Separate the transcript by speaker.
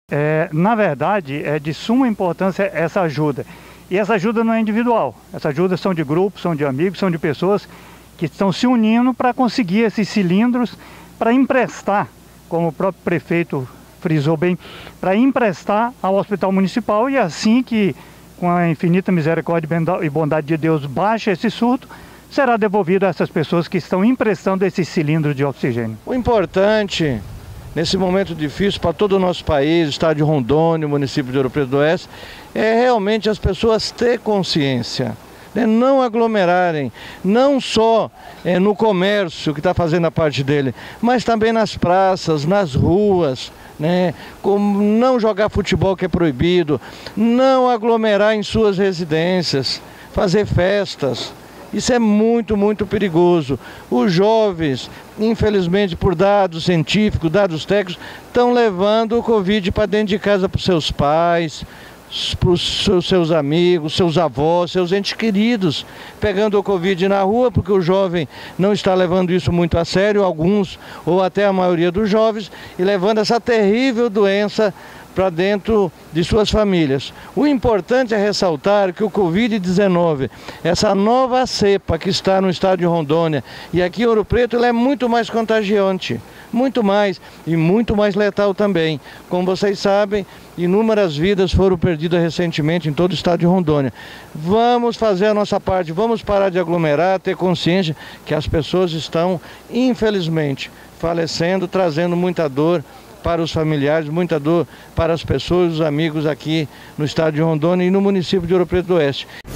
Speaker 1: Na verdade, é de suma importância essa ajuda. E essa ajuda não é individual. Essa ajuda são de grupos, são de amigos, são de pessoas que estão se unindo para conseguir esses cilindros, para emprestar, como o próprio prefeito frisou bem, para emprestar ao Hospital Municipal, e assim que, com a infinita misericórdia e bondade de Deus, baixa esse surto, será devolvido a essas pessoas que estão emprestando esses cilindros de oxigênio.
Speaker 2: O importante, nesse momento difícil para todo o nosso país, o estado de Rondônia, o município de Ouro Preto do Oeste, é realmente as pessoas terem consciência, né? Não aglomerarem, não só no comércio que está fazendo a parte dele, mas também nas praças, nas ruas, né? Como não jogar futebol, que é proibido, não aglomerar em suas residências, fazer festas. Isso é muito, muito perigoso. Os jovens, infelizmente, por dados científicos, dados técnicos, estão levando o Covid para dentro de casa para os seus pais, para os seus amigos, seus avós, seus entes queridos, pegando o Covid na rua, porque o jovem não está levando isso muito a sério, alguns ou até a maioria dos jovens, e levando essa terrível doença para dentro de suas famílias. O importante é ressaltar que o Covid-19, essa nova cepa que está no estado de Rondônia e aqui em Ouro Preto, ela é muito mais contagiante, muito mais e muito mais letal também. Como vocês sabem, inúmeras vidas foram perdidas recentemente em todo o estado de Rondônia. Vamos fazer a nossa parte, vamos parar de aglomerar, ter consciência que as pessoas estão, infelizmente, falecendo, trazendo muita dor para os familiares, muita dor para as pessoas, os amigos aqui no estado de Rondônia e no município de Ouro Preto do Oeste.